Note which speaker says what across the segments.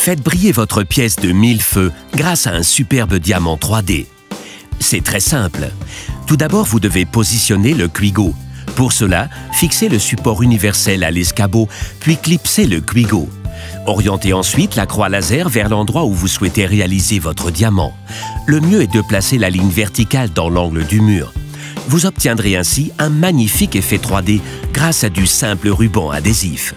Speaker 1: Faites briller votre pièce de 1000 feux grâce à un superbe diamant 3D. C'est très simple. Tout d'abord, vous devez positionner le Quigo. Pour cela, fixez le support universel à l'escabeau, puis clipsez le Quigo. Orientez ensuite la croix laser vers l'endroit où vous souhaitez réaliser votre diamant. Le mieux est de placer la ligne verticale dans l'angle du mur. Vous obtiendrez ainsi un magnifique effet 3D grâce à du simple ruban adhésif.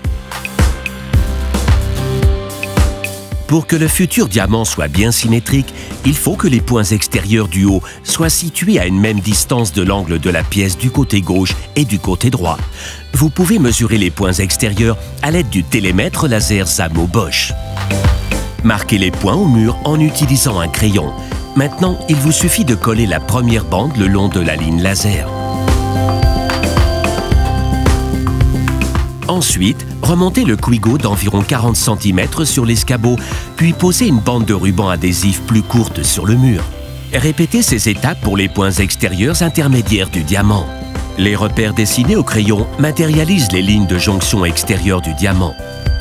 Speaker 1: Pour que le futur diamant soit bien symétrique, il faut que les points extérieurs du haut soient situés à une même distance de l'angle de la pièce du côté gauche et du côté droit. Vous pouvez mesurer les points extérieurs à l'aide du télémètre laser Zamo Bosch. Marquez les points au mur en utilisant un crayon. Maintenant, il vous suffit de coller la première bande le long de la ligne laser. Ensuite, remontez le Quigo d'environ 40 cm sur l'escabeau, puis posez une bande de ruban adhésif plus courte sur le mur. Répétez ces étapes pour les points extérieurs intermédiaires du diamant. Les repères dessinés au crayon matérialisent les lignes de jonction extérieures du diamant.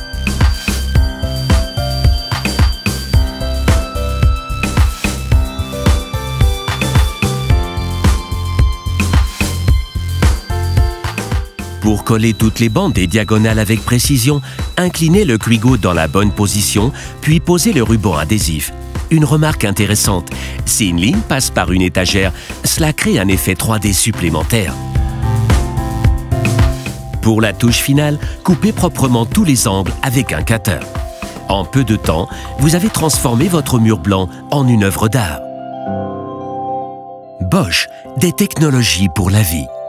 Speaker 1: Pour coller toutes les bandes et diagonales avec précision, inclinez le Quigo dans la bonne position, puis posez le ruban adhésif. Une remarque intéressante, si une ligne passe par une étagère, cela crée un effet 3D supplémentaire. Pour la touche finale, coupez proprement tous les angles avec un cutter. En peu de temps, vous avez transformé votre mur blanc en une œuvre d'art. Bosch, des technologies pour la vie.